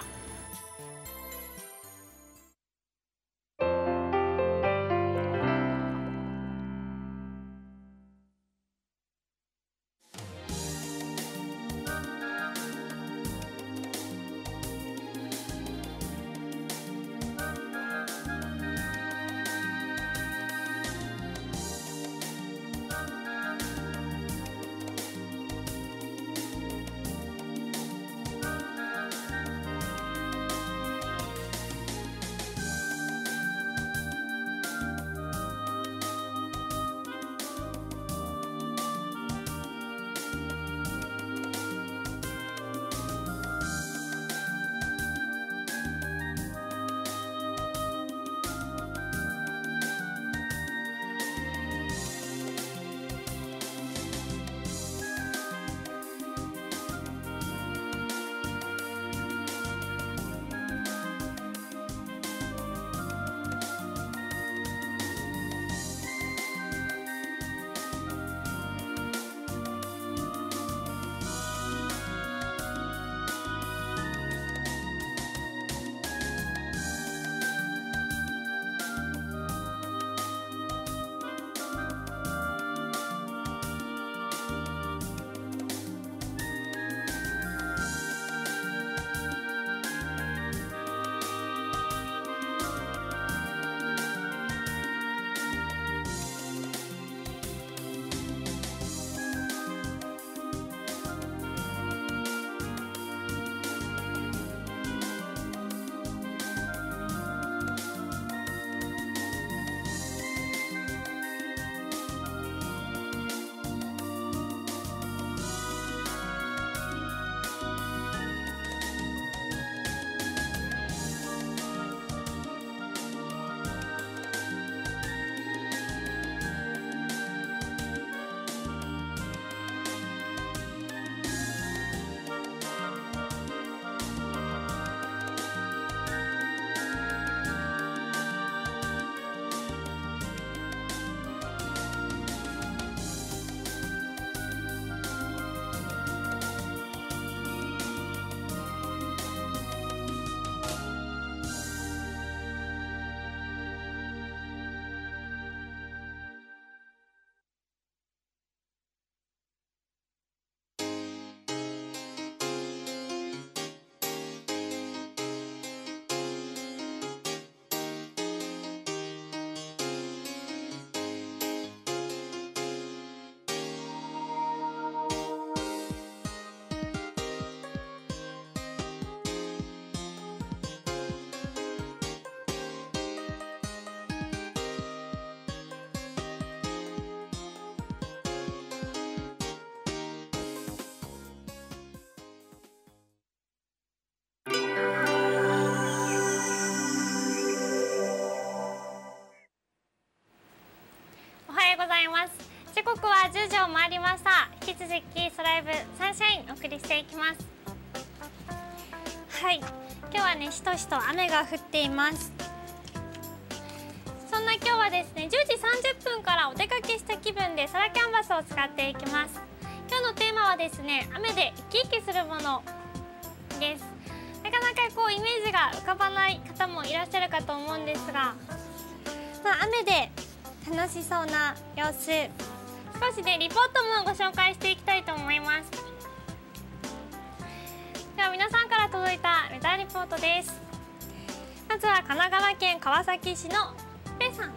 刻はじゅうじを回りました。引き続きソライブサンシャインお送りしていきます。はい、今日はねしとしと雨が降っています。そんな今日はですねじゅうじさんじゅっぷんからお出かけした気分でソラキャンバスを使っていきます。今日のテーマはですね、雨で生き生きするものです。なかなかこうイメージが浮かばない方もいらっしゃるかと思うんですが、まあ、雨で楽しそうな様子、少しねリポートもご紹介していきたいと思います。では皆さんから届いたウェザーリポートです。まずは神奈川県川崎市のレイさん。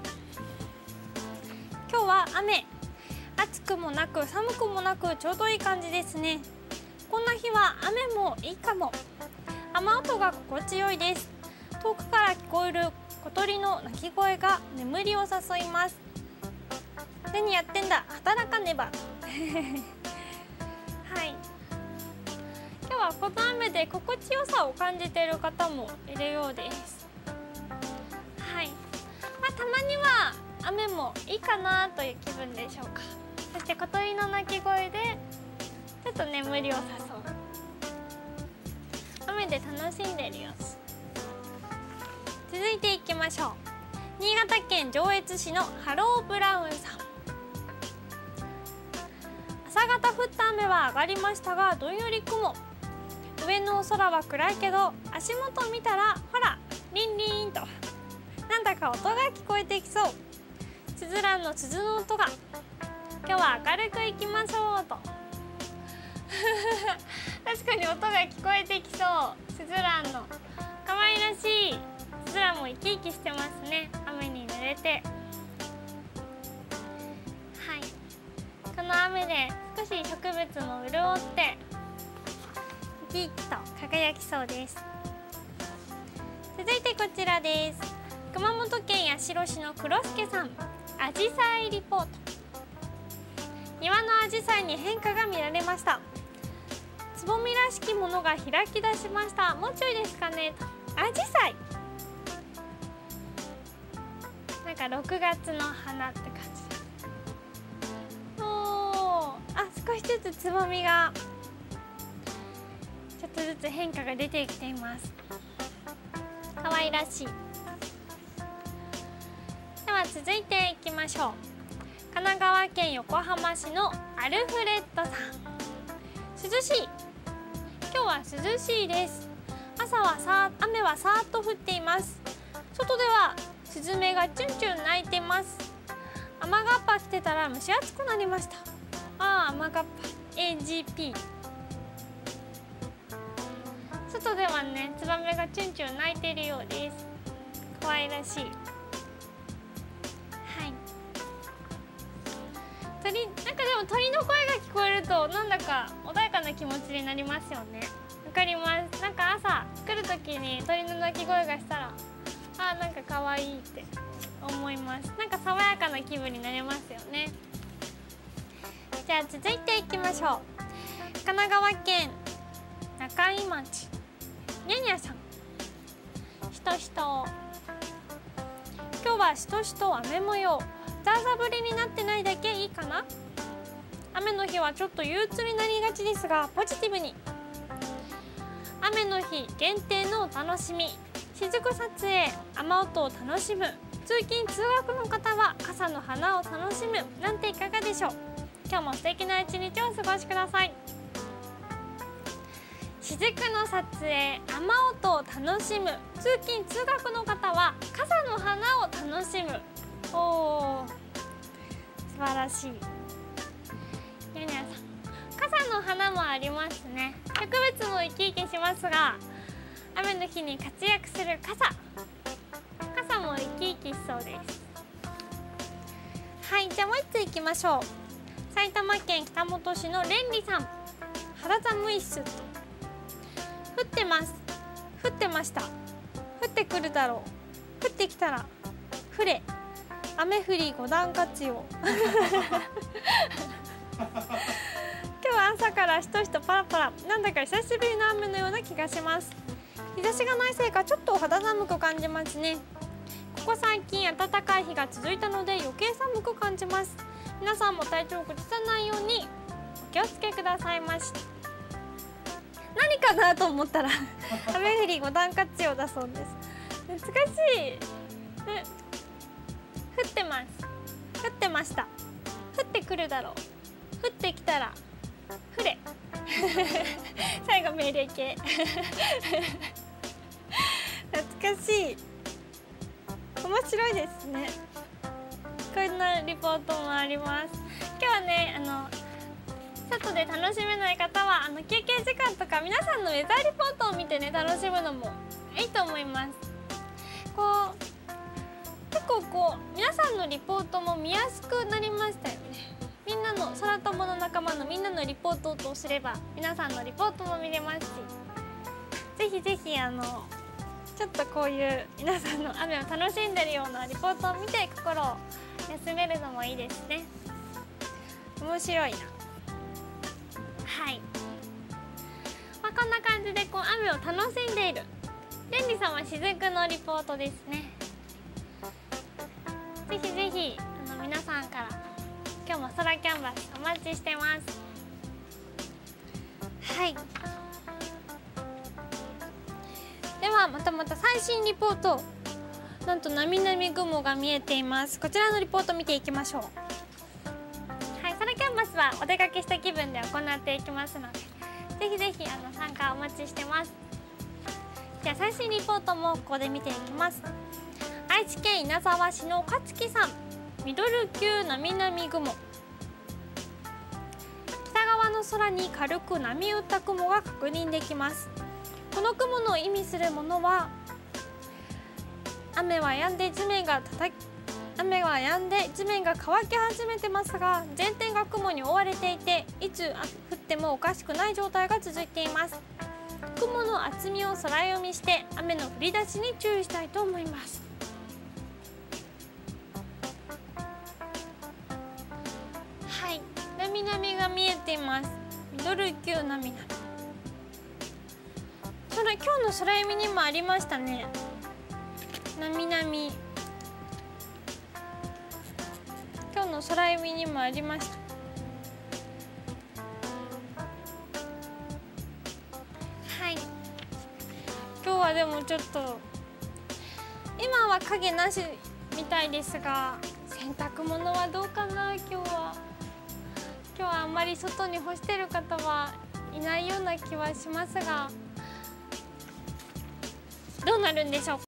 今日は雨、暑くもなく寒くもなくちょうどいい感じですね。こんな日は雨もいいかも。雨音が心地よいです。遠くから聞こえる小鳥の鳴き声が眠りを誘います。何やってんだ、働かねばはい、今日はこの雨で心地よさを感じている方もいるようです。はい、まあ、たまには雨もいいかなという気分でしょうか。そして小鳥の鳴き声でちょっと眠りを誘う、雨で楽しんでいる様子。続いていきましょう。新潟県上越市のハローブラウンさん。朝方降った雨は上がりましたがどんより雲、上の空は暗いけど足元を見たらほらリンリンとなんだか音が聞こえてきそう。スズランの鈴の音が、今日は明るくいきましょうと確かに音が聞こえてきそう。スズランの可愛らしいスズランも生き生きしてますね、雨に濡れて。はい、この雨で少し植物も潤って生き生きと輝きそうです。続いてこちらです。熊本県八代市の黒助さん。アジサイリポート。庭のアジサイに変化が見られました。つぼみらしきものが開き出しました。もうちょいですかねと。アジサイ、なんかろくがつの花って感じ。おー、あ、少しずつつぼみがちょっとずつ変化が出てきています。可愛らしい。では続いていきましょう。神奈川県横浜市のアルフレッドさん。涼しい。今日は涼しいです。朝はさ雨はさーっと降っています。外ではスズメがチュンチュン鳴いています。雨がっぱ着てたら蒸し暑くなりました。ああ、雨がっぱ エージーピー。 外ではねツバメがチュンチュン鳴いているようです。可愛らしい。鳥、なんかでも鳥の声が聞こえるとなんだか穏やかな気持ちになりますよね。わかります。なんか朝来る時に鳥の鳴き声がしたら、あーなんか可愛いって思います。なんか爽やかな気分になりますよね。じゃあ続いていきましょう。神奈川県中井町、にゃにゃさん。しとしと。今日はしとしと雨模様。ザーザ降りになってないだけいいかな。雨の日はちょっと憂鬱になりがちですがポジティブに。雨の日限定のお楽しみ、雫撮影、雨音を楽しむ、通勤通学の方は傘の花を楽しむなんていかがでしょう。今日も素敵な一日をお過ごしください。雫の撮影、雨音を楽しむ、通勤通学の方は傘の花を楽しむ。おー、素晴らしい。にゃにゃさん、傘の花もありますね。植物も生き生きしますが雨の日に活躍する傘、傘も生き生きしそうです。はい、じゃあもう一ついきましょう。埼玉県北本市のれんりさん。肌寒いっすと。降ってます。降ってました。降ってくるだろう。降ってきたら降れ。雨降り五段活用今日は朝からしとしとパラパラ、なんだか久しぶりの雨のような気がします。日差しがないせいかちょっと肌寒く感じますね。ここ最近暖かい日が続いたので余計寒く感じます。 皆さんも体調を崩さないようにお気をつけくださいまし。何かなと思ったら雨降りご段活用だそうです。難しい。降ってます。降ってました。降ってくるだろう。降ってきたら降れ最後命令形懐かしい。面白いですね。こんなリポートもあります。今日はね、あの外で楽しめない方はあの休憩時間とか皆さんのウェザーリポートを見てね、楽しむのもいいと思います。こう結構こう皆さんのリポートも見やすくなりましたよね。みんなの空友の仲間のみんなのリポートとすれば皆さんのリポートも見れますし、ぜひぜひあのちょっとこういう皆さんの雨を楽しんでるようなリポートを見て心を休めるのもいいですね。面白いな。はい、まあ、こんな感じでこう雨を楽しんでいるレンリさんは雫のリポートですね。ぜひぜひあの皆さんから今日も空キャンバスお待ちしてます。はい、ではまたまた最新リポート、なんとなみなみ雲が見えています。こちらのリポート見ていきましょう。はい、空キャンバスはお出かけした気分で行っていきますので、ぜひぜひあの参加お待ちしてます。じゃあ最新リポートもここで見ていきます。愛知県稲沢市の勝木さん、ミドル級なみなみ雲。北側の空に軽く波打った雲が確認できます。この雲の意味するものは、雨は止んで地面が叩き雨は止んで地面が乾き始めてますが、全天が雲に覆われていて、いつ降ってもおかしくない状態が続いています。雲の厚みを空読みして雨の降り出しに注意したいと思います。はい、なみなみが見えています。ミドル級なみなみ。それ今日の空読みにもありましたね。なみなみ。今日の空読みにもありました。はい。今日はでもちょっと今は影なしみたいですが、洗濯物はどうかな。今日は今日はあんまり外に干してる方はいないような気はしますが、どうなるんでしょうか。